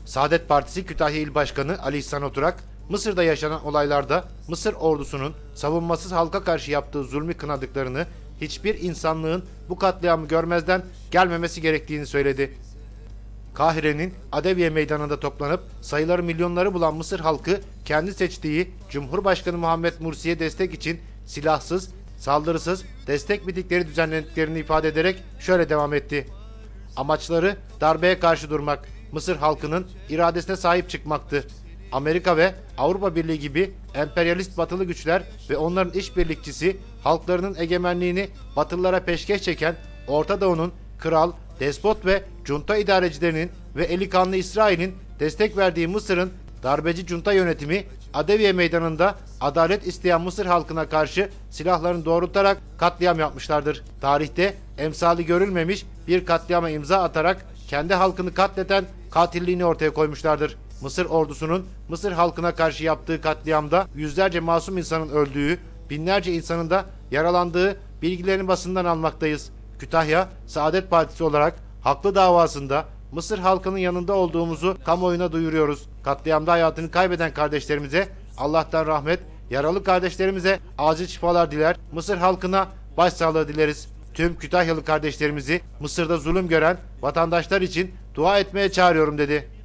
Saadet Partisi Kütahya İl Başkanı Ali İhsan Oturak, Mısır'da yaşanan olaylarda Mısır ordusunun savunmasız halka karşı yaptığı zulmü kınadıklarını, hiçbir insanlığın bu katliamı görmezden gelmemesi gerektiğini söyledi. Kahire'nin Adeviye Meydanı'nda toplanıp sayıları milyonları bulan Mısır halkı kendi seçtiği Cumhurbaşkanı Muhammed Mursi'ye destek için silahsız, saldırısız destek mitingleri düzenlediklerini ifade ederek şöyle devam etti. Amaçları darbeye karşı durmak, Mısır halkının iradesine sahip çıkmaktı. Amerika ve Avrupa Birliği gibi emperyalist batılı güçler ve onların işbirlikçisi halklarının egemenliğini Batılılara peşkeş çeken Orta Doğu'nun kral, despot ve junta idarecilerinin ve eli kanlı İsrail'in destek verdiği Mısır'ın darbeci junta yönetimi Adeviye Meydanı'nda adalet isteyen Mısır halkına karşı silahlarını doğrultarak katliam yapmışlardır. Tarihte emsali görülmemiş bir katliama imza atarak kendi halkını katleden katilliğini ortaya koymuşlardır. Mısır ordusunun Mısır halkına karşı yaptığı katliamda yüzlerce masum insanın öldüğü, binlerce insanın da yaralandığı bilgilerini basından almaktayız. Kütahya Saadet Partisi olarak haklı davasında Mısır halkının yanında olduğumuzu kamuoyuna duyuruyoruz. Katliamda hayatını kaybeden kardeşlerimize Allah'tan rahmet, yaralı kardeşlerimize acil şifalar diler, Mısır halkına başsağlığı dileriz. Tüm Kütahyalı kardeşlerimizi Mısır'da zulüm gören vatandaşlar için dua etmeye çağırıyorum dedi.